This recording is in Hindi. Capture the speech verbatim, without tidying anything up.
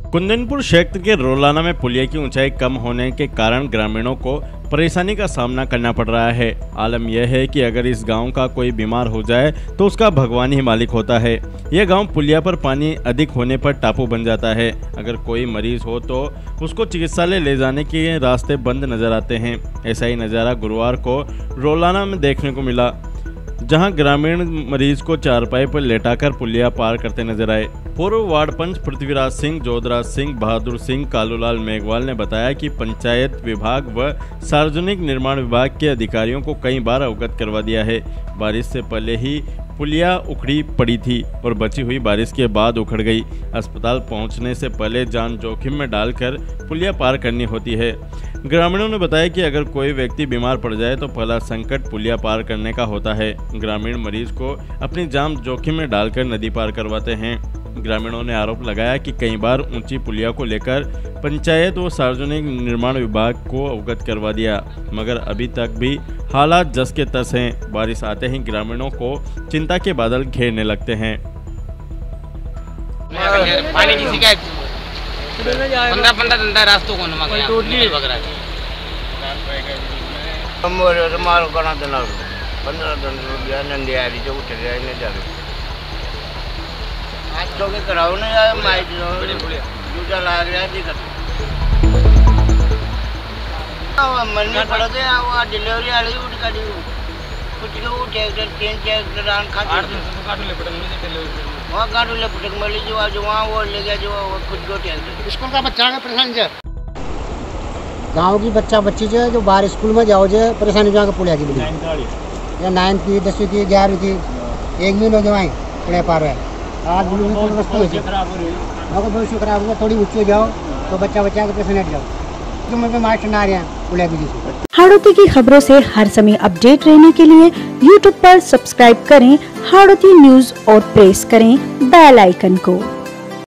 कुंदनपुर क्षेत्र के रोलाना में पुलिया की ऊंचाई कम होने के कारण ग्रामीणों को परेशानी का सामना करना पड़ रहा है। आलम यह है कि अगर इस गांव का कोई बीमार हो जाए तो उसका भगवान ही मालिक होता है। यह गांव पुलिया पर पानी अधिक होने पर टापू बन जाता है। अगर कोई मरीज हो तो उसको चिकित्सालय ले जाने के रास्ते बंद नजर आते हैं। ऐसा ही नज़ारा गुरुवार को रोलाना में देखने को मिला, जहां ग्रामीण मरीज को चारपाई पर लेटाकर पुलिया पार करते नजर आए। पूर्व वार्ड पंच पृथ्वीराज सिंह, जोधराज सिंह, बहादुर सिंह, कालूलाल मेघवाल ने बताया कि पंचायत विभाग व सार्वजनिक निर्माण विभाग के अधिकारियों को कई बार अवगत करवा दिया है। बारिश से पहले ही पुलिया उखड़ी पड़ी थी और बची हुई बारिश के बाद उखड़ गई। अस्पताल पहुंचने से पहले जान जोखिम में डालकर पुलिया पार करनी होती है। ग्रामीणों ने बताया कि अगर कोई व्यक्ति बीमार पड़ जाए तो पहला संकट पुलिया पार करने का होता है। ग्रामीण मरीज को अपनी जान जोखिम में डालकर नदी पार करवाते हैं। ग्रामीणों ने आरोप लगाया कि कई बार ऊंची पुलिया को लेकर पंचायत व सार्वजनिक निर्माण विभाग को अवगत करवा दिया, मगर अभी तक भी हालात जस के तस हैं। बारिश आते ही ग्रामीणों को चिंता के बादल घेरने लगते हैं। पानी की शिकायत पंद्रह पंद्रह दिन तक रास्तों को नमक पंद्रह दिन नंदी आ रही जो उठ रही नहीं जा रही आज तो के कराओ ना यार माइक जूता ला रहा है दिक्कत अब मन में पड़ा था वो डिलीवरी वाली उठ का दी कुछ को ट्रैक्टर तीन ट्रैक्टर आन खा आठ दिन से काटू ले पटक में डिलीवरी वहां काटू ले पटक में जो आज वहां वो ले गया जो खुद को ट्रैक्टर स्कूल का बच्चा का परेशान है। गांव की बच्चा बच्ची जो है जो बाहर स्कूल में जाओ जो परेशानी जो पुलिया की बड़ी या नाइन्थ की दसवीं की ग्यारहवीं की एक महीने जो आई पुलिया पार है। आज भविष्य खराब हुआ, थोड़ी ऊँची जाओ तो बच्चा बच्चा के पैसे नेट जाओ जो मैं मास्टर ना आ रहे हैं पुलिया की। हाड़ौती की खबरों से हर समय अपडेट रहने के लिए यूट्यूब पर सब्सक्राइब करें हाड़ौती न्यूज और प्रेस करें बेल आइकन को।